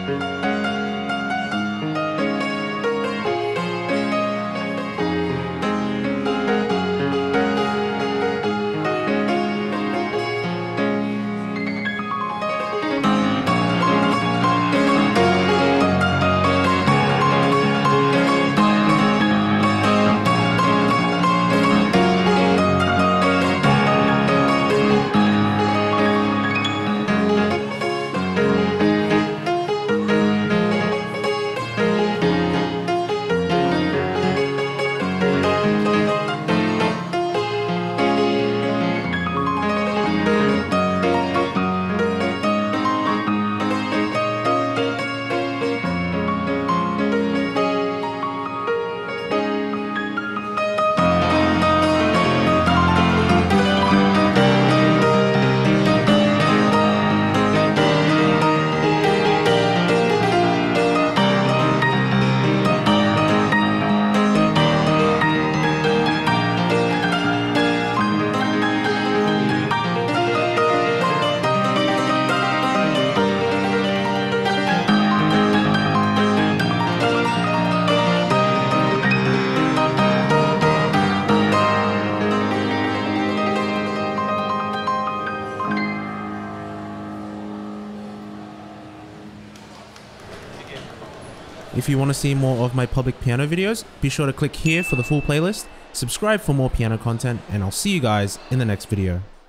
If you want to see more of my public piano videos, be sure to click here for the full playlist, subscribe for more piano content, and I'll see you guys in the next video.